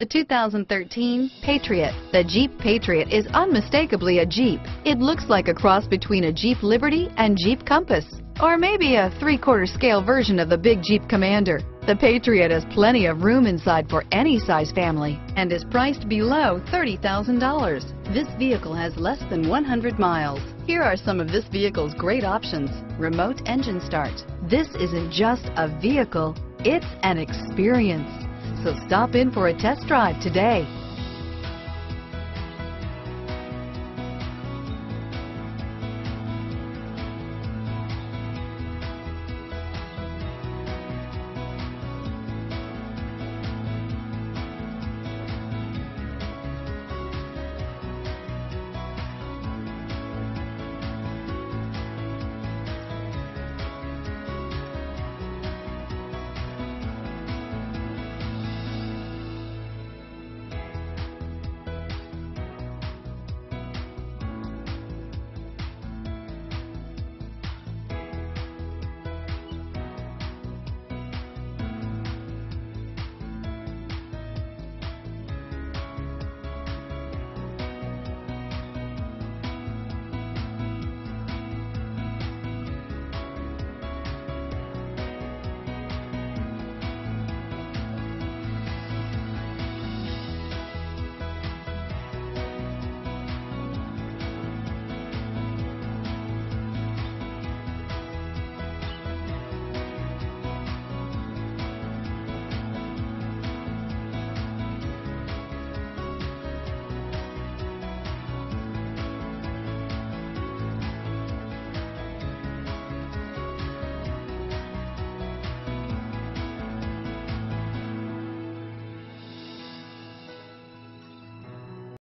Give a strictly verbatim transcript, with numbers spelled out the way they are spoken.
The two thousand thirteen Patriot. The Jeep Patriot is unmistakably a Jeep. It looks like a cross between a Jeep Liberty and Jeep Compass, or maybe a three-quarter scale version of the big Jeep Commander. The Patriot has plenty of room inside for any size family and is priced below thirty thousand dollars. This vehicle has less than one hundred miles. Here are some of this vehicle's great options: remote engine start. This isn't just a vehicle, it's an experience. So stop in for a test drive today.